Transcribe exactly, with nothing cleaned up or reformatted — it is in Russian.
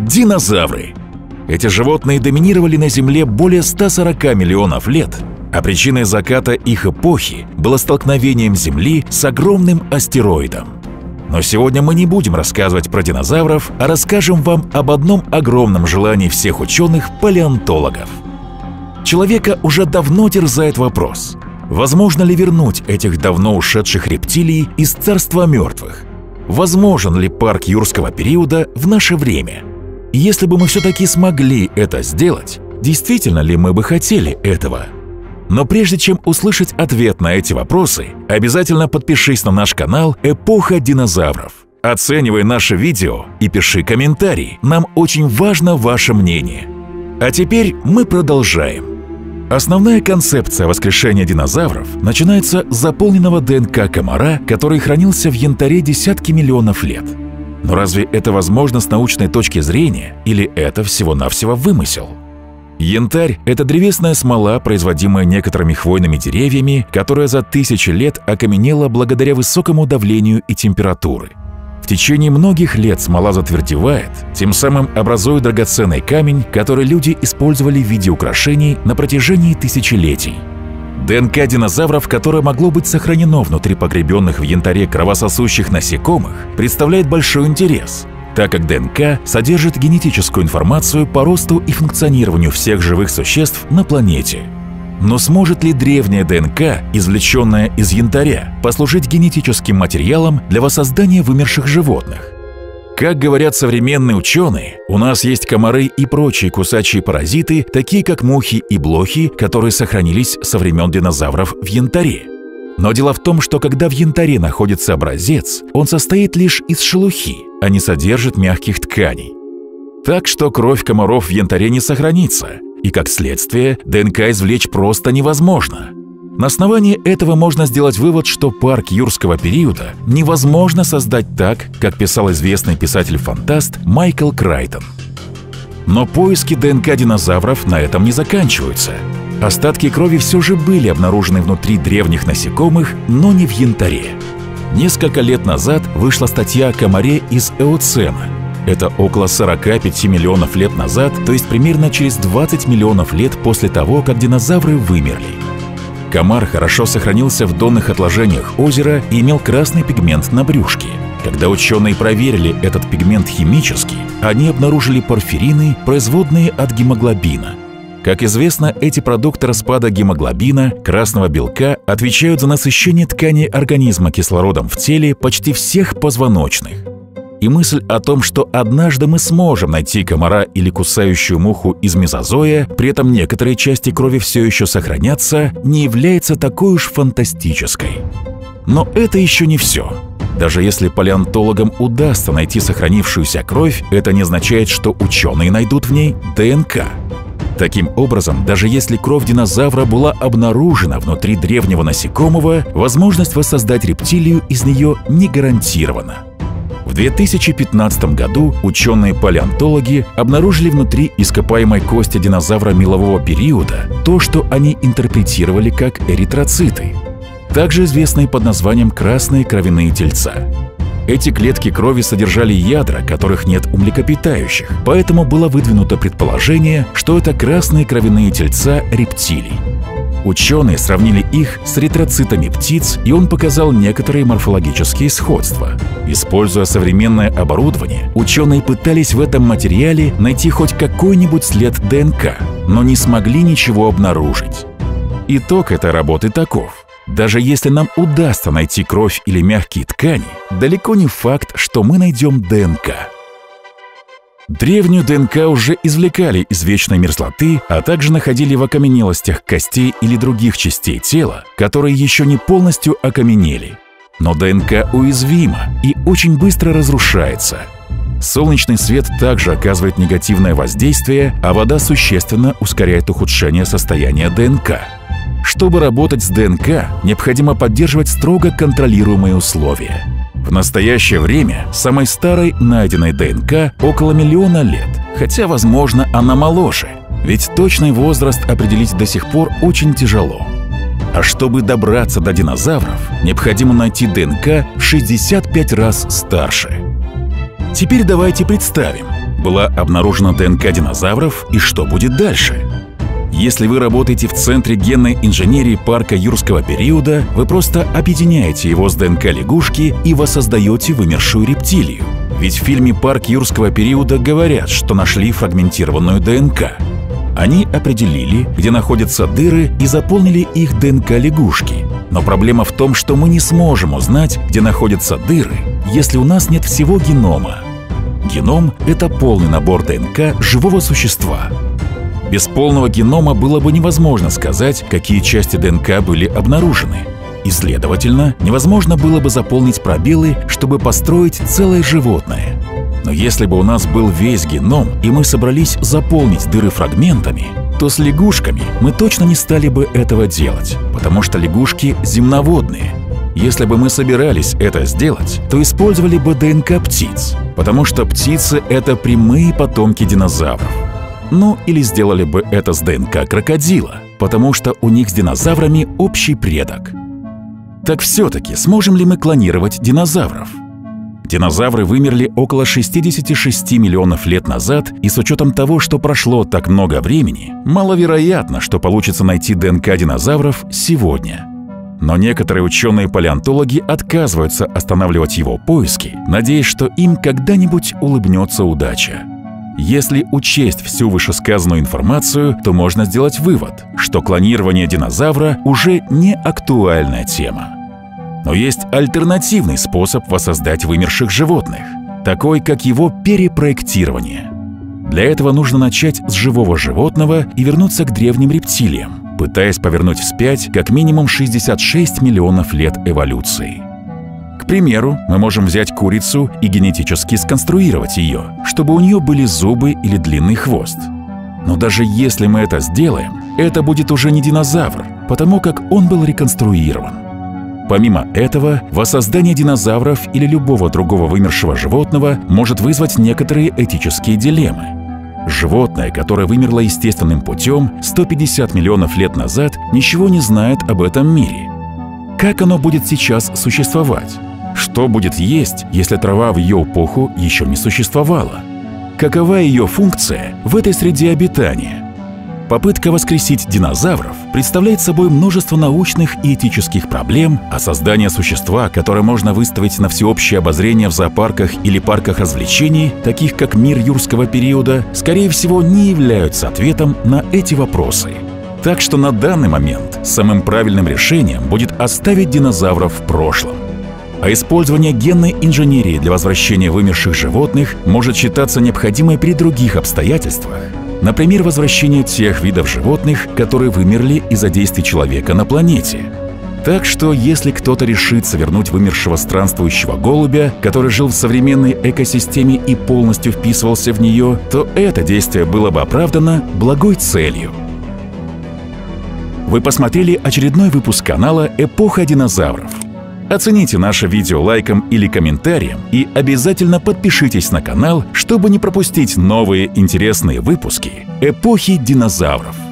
Динозавры. Эти животные доминировали на Земле более ста сорока миллионов лет, а причиной заката их эпохи было столкновением Земли с огромным астероидом. Но сегодня мы не будем рассказывать про динозавров, а расскажем вам об одном огромном желании всех ученых-палеонтологов. Человека уже давно терзает вопрос: возможно ли вернуть этих давно ушедших рептилий из царства мертвых? Возможен ли парк юрского периода в наше время? И если бы мы все-таки смогли это сделать, действительно ли мы бы хотели этого? Но прежде чем услышать ответ на эти вопросы, обязательно подпишись на наш канал «Эпоха динозавров». Оценивай наше видео и пиши комментарии, нам очень важно ваше мнение. А теперь мы продолжаем. Основная концепция воскрешения динозавров начинается с заполненного ДНК комара, который хранился в янтаре десятки миллионов лет. Но разве это возможно с научной точки зрения, или это всего-навсего вымысел? Янтарь – это древесная смола, производимая некоторыми хвойными деревьями, которая за тысячи лет окаменела благодаря высокому давлению и температуре. В течение многих лет смола затвердевает, тем самым образуя драгоценный камень, который люди использовали в виде украшений на протяжении тысячелетий. ДНК динозавров, которое могло быть сохранено внутри погребенных в янтаре кровососущих насекомых, представляет большой интерес, так как ДНК содержит генетическую информацию по росту и функционированию всех живых существ на планете. Но сможет ли древняя ДНК, извлеченная из янтаря, послужить генетическим материалом для воссоздания вымерших животных? Как говорят современные ученые, у нас есть комары и прочие кусачие паразиты, такие как мухи и блохи, которые сохранились со времен динозавров в янтаре. Но дело в том, что когда в янтаре находится образец, он состоит лишь из шелухи, а не содержит мягких тканей. Так что кровь комаров в янтаре не сохранится, и как следствие ДНК извлечь просто невозможно. На основании этого можно сделать вывод, что парк юрского периода невозможно создать так, как писал известный писатель-фантаст Майкл Крайтон. Но поиски ДНК динозавров на этом не заканчиваются. Остатки крови все же были обнаружены внутри древних насекомых, но не в янтаре. Несколько лет назад вышла статья о комаре из Эоцена. Это около сорока пяти миллионов лет назад, то есть примерно через двадцать миллионов лет после того, как динозавры вымерли. Комар хорошо сохранился в донных отложениях озера и имел красный пигмент на брюшке. Когда ученые проверили этот пигмент химически, они обнаружили порфирины, производные от гемоглобина. Как известно, эти продукты распада гемоглобина, красного белка, отвечают за насыщение тканей организма кислородом в теле почти всех позвоночных. И мысль о том, что однажды мы сможем найти комара или кусающую муху из мезозоя, при этом некоторые части крови все еще сохранятся, не является такой уж фантастической. Но это еще не все. Даже если палеонтологам удастся найти сохранившуюся кровь, это не означает, что ученые найдут в ней ДНК. Таким образом, даже если кровь динозавра была обнаружена внутри древнего насекомого, возможность воссоздать рептилию из нее не гарантирована. В две тысячи пятнадцатом году ученые-палеонтологи обнаружили внутри ископаемой кости динозавра мелового периода то, что они интерпретировали как эритроциты, также известные под названием красные кровяные тельца. Эти клетки крови содержали ядра, которых нет у млекопитающих, поэтому было выдвинуто предположение, что это красные кровяные тельца рептилий. Ученые сравнили их с эритроцитами птиц, и он показал некоторые морфологические сходства. Используя современное оборудование, ученые пытались в этом материале найти хоть какой-нибудь след ДНК, но не смогли ничего обнаружить. Итог этой работы таков. Даже если нам удастся найти кровь или мягкие ткани, далеко не факт, что мы найдем ДНК. Древнюю ДНК уже извлекали из вечной мерзлоты, а также находили в окаменелостях костей или других частей тела, которые еще не полностью окаменели. Но ДНК уязвима и очень быстро разрушается. Солнечный свет также оказывает негативное воздействие, а вода существенно ускоряет ухудшение состояния ДНК. Чтобы работать с ДНК, необходимо поддерживать строго контролируемые условия. В настоящее время самой старой найденной ДНК около миллиона лет, хотя, возможно, она моложе, ведь точный возраст определить до сих пор очень тяжело. А чтобы добраться до динозавров, необходимо найти ДНК в шестьдесят пять раз старше. Теперь давайте представим, была обнаружена ДНК динозавров и что будет дальше? Если вы работаете в Центре генной инженерии парка юрского периода, вы просто объединяете его с ДНК лягушки и воссоздаете вымершую рептилию. Ведь в фильме «Парк юрского периода» говорят, что нашли фрагментированную ДНК. Они определили, где находятся дыры, и заполнили их ДНК лягушки. Но проблема в том, что мы не сможем узнать, где находятся дыры, если у нас нет всего генома. Геном – это полный набор ДНК живого существа. Без полного генома было бы невозможно сказать, какие части ДНК были обнаружены. И, следовательно, невозможно было бы заполнить пробелы, чтобы построить целое животное. Но если бы у нас был весь геном, и мы собрались заполнить дыры фрагментами, то с лягушками мы точно не стали бы этого делать, потому что лягушки земноводные. Если бы мы собирались это сделать, то использовали бы ДНК птиц, потому что птицы – это прямые потомки динозавров. Ну, или сделали бы это с ДНК крокодила, потому что у них с динозаврами общий предок. Так все-таки сможем ли мы клонировать динозавров? Динозавры вымерли около шестидесяти шести миллионов лет назад, и с учетом того, что прошло так много времени, маловероятно, что получится найти ДНК динозавров сегодня. Но некоторые ученые-палеонтологи отказываются останавливать его поиски, надеясь, что им когда-нибудь улыбнется удача. Если учесть всю вышесказанную информацию, то можно сделать вывод, что клонирование динозавра уже не актуальная тема. Но есть альтернативный способ воссоздать вымерших животных, такой как его перепроектирование. Для этого нужно начать с живого животного и вернуться к древним рептилиям, пытаясь повернуть вспять как минимум шестьдесят шесть миллионов лет эволюции. К примеру, мы можем взять курицу и генетически сконструировать ее, чтобы у нее были зубы или длинный хвост. Но даже если мы это сделаем, это будет уже не динозавр, потому как он был реконструирован. Помимо этого, воссоздание динозавров или любого другого вымершего животного может вызвать некоторые этические дилеммы. Животное, которое вымерло естественным путем сто пятьдесят миллионов лет назад, ничего не знает об этом мире. Как оно будет сейчас существовать? Что будет есть, если трава в ее эпоху еще не существовала? Какова ее функция в этой среде обитания? Попытка воскресить динозавров представляет собой множество научных и этических проблем, а создание существа, которое можно выставить на всеобщее обозрение в зоопарках или парках развлечений, таких как мир юрского периода, скорее всего, не являются ответом на эти вопросы. Так что на данный момент самым правильным решением будет оставить динозавров в прошлом. А использование генной инженерии для возвращения вымерших животных может считаться необходимой при других обстоятельствах. Например, возвращение тех видов животных, которые вымерли из-за действий человека на планете. Так что, если кто-то решится вернуть вымершего странствующего голубя, который жил в современной экосистеме и полностью вписывался в нее, то это действие было бы оправдано благой целью. Вы посмотрели очередной выпуск канала «Эпоха динозавров». Оцените наше видео лайком или комментарием и обязательно подпишитесь на канал, чтобы не пропустить новые интересные выпуски «Эпохи динозавров».